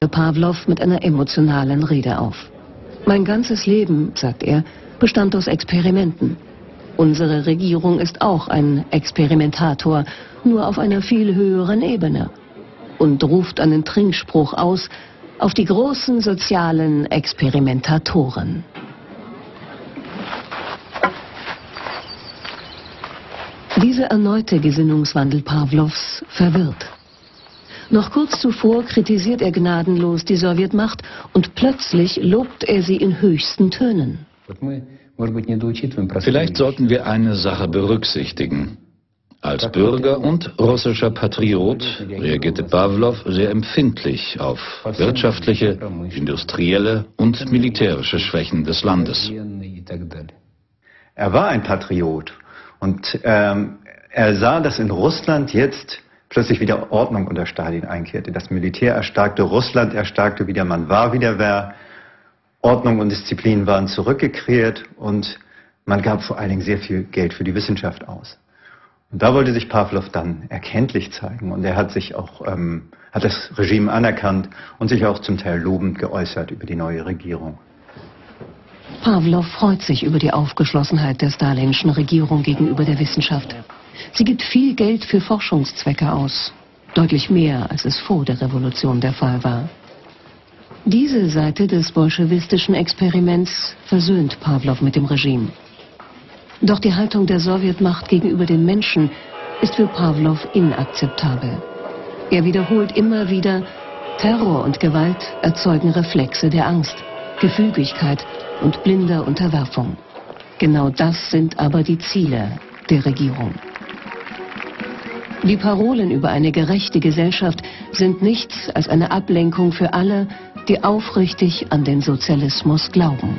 Pawlow mit einer emotionalen Rede auf. Mein ganzes Leben, sagt er, bestand aus Experimenten. Unsere Regierung ist auch ein Experimentator, nur auf einer viel höheren Ebene. Und ruft einen Trinkspruch aus auf die großen sozialen Experimentatoren. Dieser erneute Gesinnungswandel Pawlows verwirrt. Noch kurz zuvor kritisiert er gnadenlos die Sowjetmacht und plötzlich lobt er sie in höchsten Tönen. Vielleicht sollten wir eine Sache berücksichtigen. Als Bürger und russischer Patriot reagierte Pawlow sehr empfindlich auf wirtschaftliche, industrielle und militärische Schwächen des Landes. Er war ein Patriot und er sah, dass in Russland jetzt plötzlich wieder Ordnung unter Stalin einkehrte. Das Militär erstarkte, Russland erstarkte wieder, man war wieder wer. Ordnung und Disziplin waren zurückgekehrt und man gab vor allen Dingen sehr viel Geld für die Wissenschaft aus. Und da wollte sich Pawlow dann erkenntlich zeigen und er hat sich auch, hat das Regime anerkannt und sich auch zum Teil lobend geäußert über die neue Regierung. Pawlow freut sich über die Aufgeschlossenheit der stalinischen Regierung gegenüber der Wissenschaft. Sie gibt viel Geld für Forschungszwecke aus. Deutlich mehr, als es vor der Revolution der Fall war. Diese Seite des bolschewistischen Experiments versöhnt Pawlow mit dem Regime. Doch die Haltung der Sowjetmacht gegenüber den Menschen ist für Pawlow inakzeptabel. Er wiederholt immer wieder, Terror und Gewalt erzeugen Reflexe der Angst, Gefügigkeit und blinder Unterwerfung. Genau das sind aber die Ziele der Regierung. Die Parolen über eine gerechte Gesellschaft sind nichts als eine Ablenkung für alle, die aufrichtig an den Sozialismus glauben.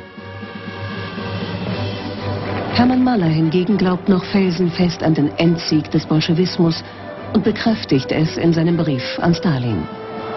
Hermann Mahler hingegen glaubt noch felsenfest an den Endsieg des Bolschewismus und bekräftigt es in seinem Brief an Stalin.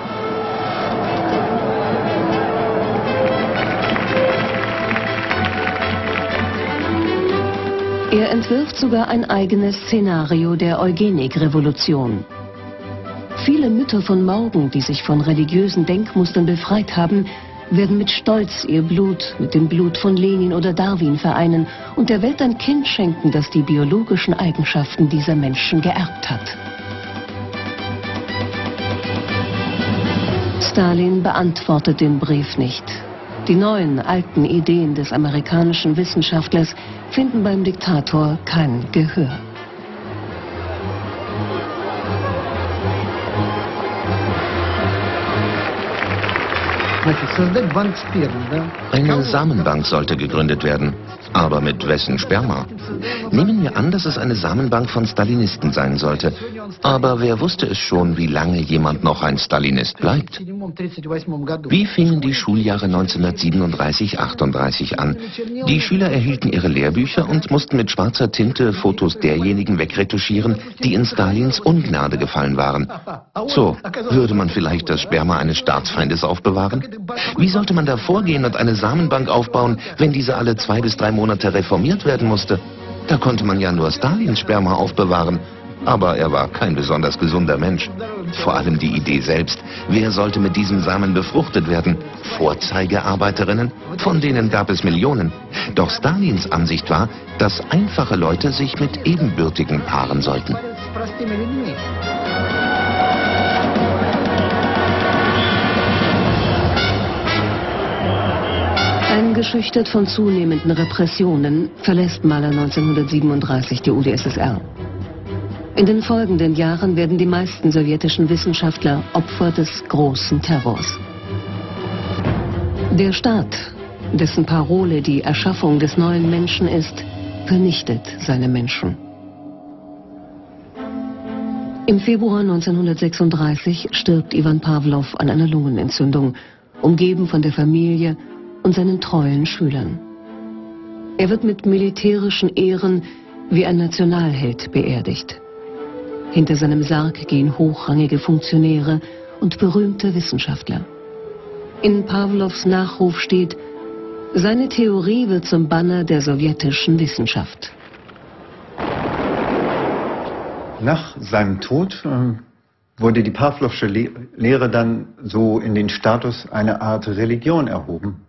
Er entwirft sogar ein eigenes Szenario der Eugenik-Revolution. Viele Mütter von morgen, die sich von religiösen Denkmustern befreit haben, werden mit Stolz ihr Blut mit dem Blut von Lenin oder Darwin vereinen und der Welt ein Kind schenken, das die biologischen Eigenschaften dieser Menschen geerbt hat. Stalin beantwortet den Brief nicht. Die neuen, alten Ideen des amerikanischen Wissenschaftlers finden beim Diktator kein Gehör. Eine Samenbank sollte gegründet werden. Aber mit wessen Sperma? Nehmen wir an, dass es eine Samenbank von Stalinisten sein sollte. Aber wer wusste es schon, wie lange jemand noch ein Stalinist bleibt? Wie fingen die Schuljahre 1937-38 an? Die Schüler erhielten ihre Lehrbücher und mussten mit schwarzer Tinte Fotos derjenigen wegretuschieren, die in Stalins Ungnade gefallen waren. So, würde man vielleicht das Sperma eines Staatsfeindes aufbewahren? Wie sollte man da vorgehen und eine Samenbank aufbauen, wenn diese alle 2 bis 3 Monate reformiert werden musste? Da konnte man ja nur Stalins Sperma aufbewahren. Aber er war kein besonders gesunder Mensch. Vor allem die Idee selbst. Wer sollte mit diesem Samen befruchtet werden? Vorzeigearbeiterinnen? Von denen gab es Millionen. Doch Stalins Ansicht war, dass einfache Leute sich mit Ebenbürtigen paaren sollten. Eingeschüchtert von zunehmenden Repressionen verlässt Mahler 1937 die UdSSR. In den folgenden Jahren werden die meisten sowjetischen Wissenschaftler Opfer des großen Terrors. Der Staat, dessen Parole die Erschaffung des neuen Menschen ist, vernichtet seine Menschen. Im Februar 1936 stirbt Iwan Pawlow an einer Lungenentzündung, umgeben von der Familie und seinen treuen Schülern. Er wird mit militärischen Ehren wie ein Nationalheld beerdigt. Hinter seinem Sarg gehen hochrangige Funktionäre und berühmte Wissenschaftler. In Pawlows Nachruf steht: Seine Theorie wird zum Banner der sowjetischen Wissenschaft. Nach seinem Tod wurde die Pawlowsche Lehre dann so in den Status einer Art Religion erhoben.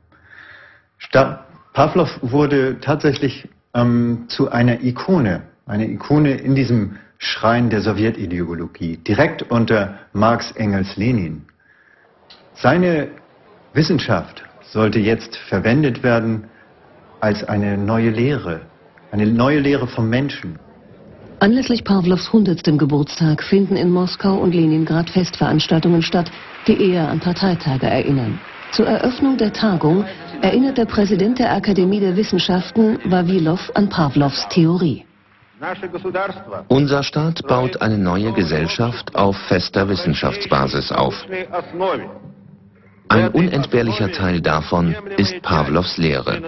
Pawlow wurde tatsächlich zu einer Ikone in diesem Schrein der Sowjetideologie, direkt unter Marx, Engels, Lenin. Seine Wissenschaft sollte jetzt verwendet werden als eine neue Lehre vom Menschen. Anlässlich Pawlows 100. Geburtstag finden in Moskau und Leningrad Festveranstaltungen statt, die eher an Parteitage erinnern. Zur Eröffnung der Tagung erinnert der Präsident der Akademie der Wissenschaften, Vawilow, an Pawlows Theorie. Unser Staat baut eine neue Gesellschaft auf fester Wissenschaftsbasis auf. Ein unentbehrlicher Teil davon ist Pawlows Lehre.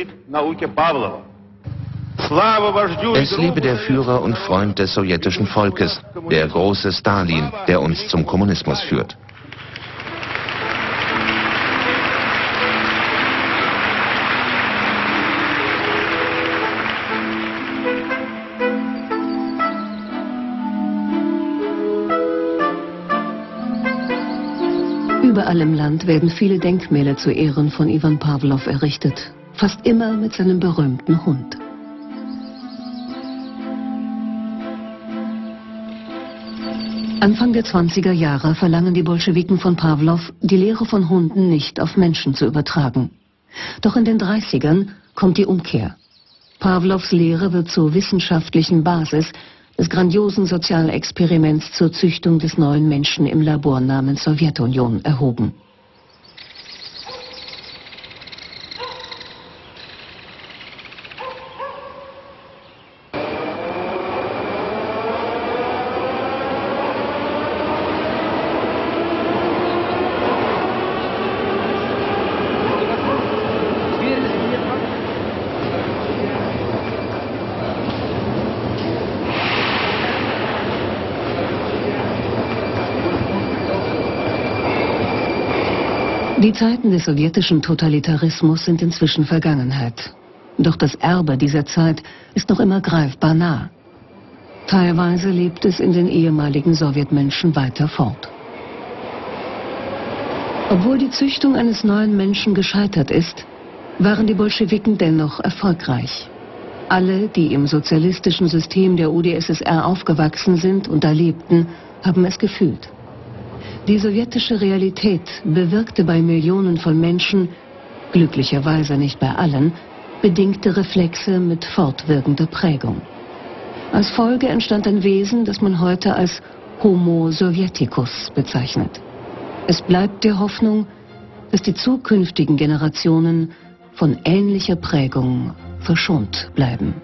Es lebe der Führer und Freund des sowjetischen Volkes, der große Stalin, der uns zum Kommunismus führt. Überall im Land werden viele Denkmäler zu Ehren von Iwan Pawlow errichtet, fast immer mit seinem berühmten Hund. Anfang der 20er Jahre verlangen die Bolschewiken von Pawlow, die Lehre von Hunden nicht auf Menschen zu übertragen. Doch in den 30ern kommt die Umkehr. Pawlows Lehre wird zur wissenschaftlichen Basis des grandiosen Sozialexperiments zur Züchtung des neuen Menschen im Labor namens Sowjetunion erhoben. Die Zeiten des sowjetischen Totalitarismus sind inzwischen Vergangenheit. Doch das Erbe dieser Zeit ist noch immer greifbar nah. Teilweise lebt es in den ehemaligen Sowjetmenschen weiter fort. Obwohl die Züchtung eines neuen Menschen gescheitert ist, waren die Bolschewiken dennoch erfolgreich. Alle, die im sozialistischen System der UdSSR aufgewachsen sind und da lebten, haben es gefühlt. Die sowjetische Realität bewirkte bei Millionen von Menschen, glücklicherweise nicht bei allen, bedingte Reflexe mit fortwirkender Prägung. Als Folge entstand ein Wesen, das man heute als Homo Sovieticus bezeichnet. Es bleibt die Hoffnung, dass die zukünftigen Generationen von ähnlicher Prägung verschont bleiben.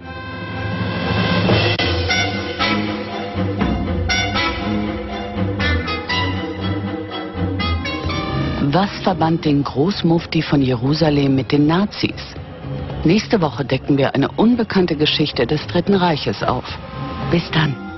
Was verband den Großmufti von Jerusalem mit den Nazis? Nächste Woche decken wir eine unbekannte Geschichte des Dritten Reiches auf. Bis dann.